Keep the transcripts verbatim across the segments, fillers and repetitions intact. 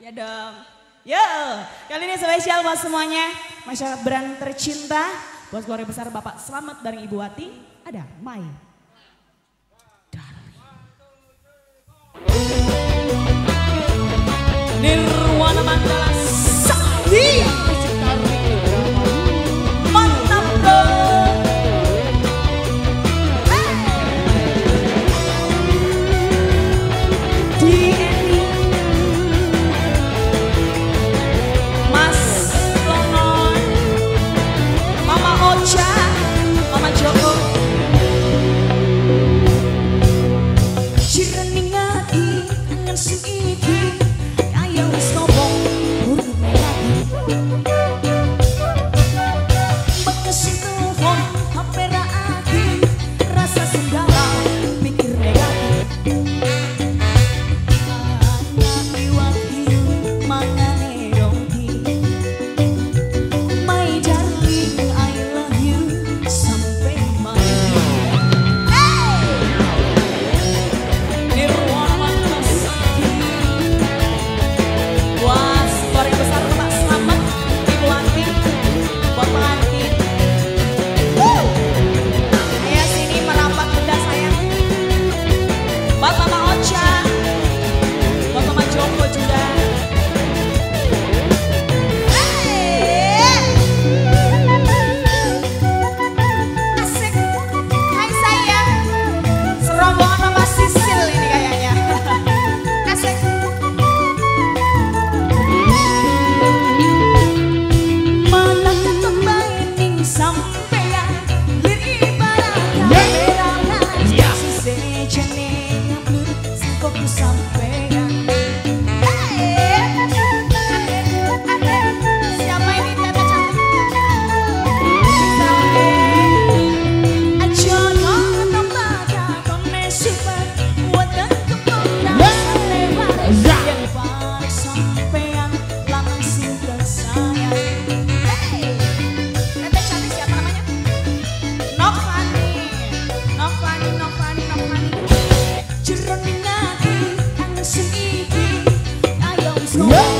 Ya dong. Yo, kali ini spesial buat semuanya. Masyarakat brand tercinta. Buat keluarga besar Bapak Slamet bareng Ibu Wati. Ada Mai. Nirwana Mandala Sakti. Mantap dong. D N I Mas Lonon, Mama Ocha, Mama Joko. Jireningati angen sing iki kaya wis ngobong urune lagi. Bekesi telepon H P ra akeh, rasa sendala mikir negatif. Anak iwati mangane roti. My darling, I love you sampai mati. Nirwana Mandala Sakti. Buat keluarga besar Bapak Slamet, Ibu Wati, buat pengantin. Ayo sini merapat bunda sayang. Buat Mama Ocha, buat Mama Joko juga. Asik, hai sayang. Serombongan Mama Sisil ini kayaknya. Asik. Mana ketembain ning sampean lir ibarat kamera sisi jeneng blur sing fokus sampean. Siapa ini tete cantik? Aja ngono mata kone sifat wadah kepondasan lewat yen paling sampean lanang sing tersayang. Tete cantik siapa namanya? Novani, Novani, Novani, Novani. Jeroning ati angen sing iki ayo wis ngomong.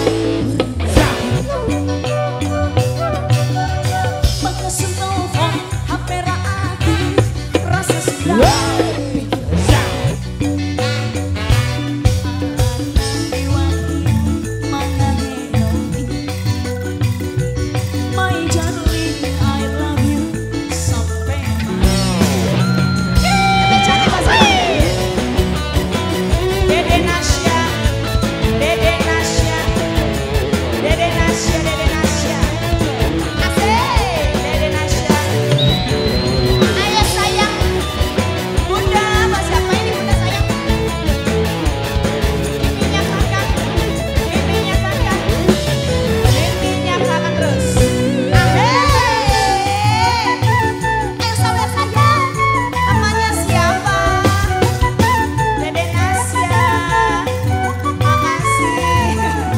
Bekesen telepon H P ra akeh, rasa sendala pikir iwati mangane roti. My darling, I love you sampai mati. Tete cantik Mas Adi. Dede Nasya, Dede Nasya, Dede Nasya, Dede Nasya. Asik, Dede Nasya. Ayo sayang. Bunda, Mas siapa ini Bunda sayang? Miminya kakak, miminya kakak, miminya kakak terus. Asik. Ayo saudara sayang. Namanya siapa? Dede Nasya. Makasih.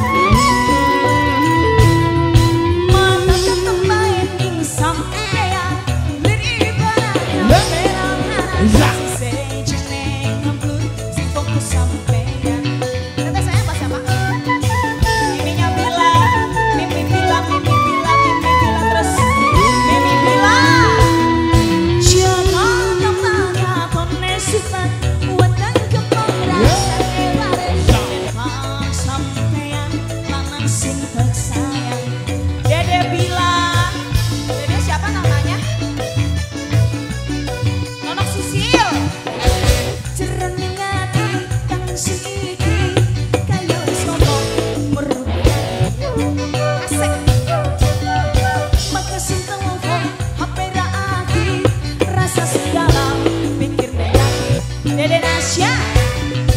Mana ketembain ing sampean lir ibarat kamera sisi jeneng blur sing fokus sampean. Tete sayang pas siapa? Miminya Bila, Mimi Bila, Mimi Bila, Mimi Bila terus. Mimi Bila. Jangan mata kone sifat wadah kepondasan lewat yen paling sampean lanang sing tersayang. Dede Bila. Dede siapa namanya? Nonok Sisil. Jeroning ati kangen sing iki kaya wis ngomong merubah. Asik. Bekesen telepon H P ra akeh, rasa segala pikir negatif. Dede Nasya.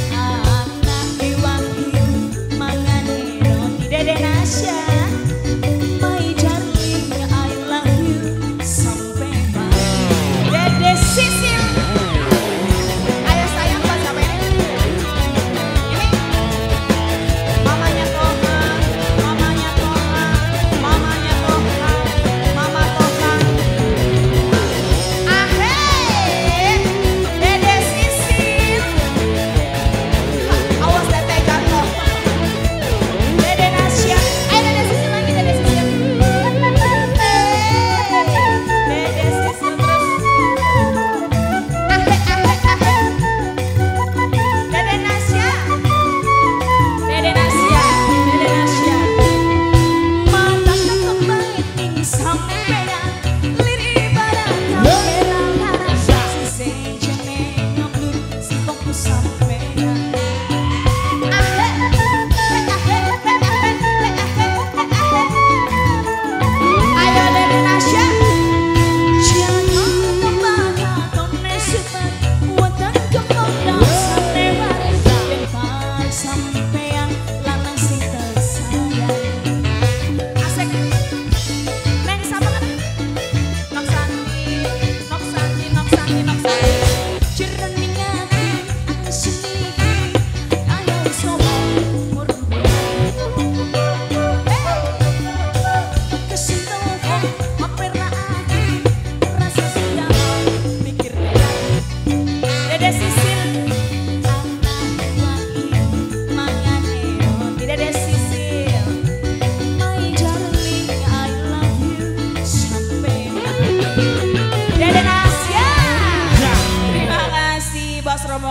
Anak iwati mangane roti. Dede Nasya.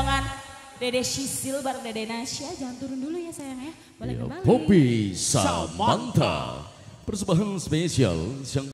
rombongan Dede Sisil bareng Dede Nasya. Jangan turun dulu ya sayang ya. Boleh Ya, kembali. Poppy Samantha. Persembahan spesial yang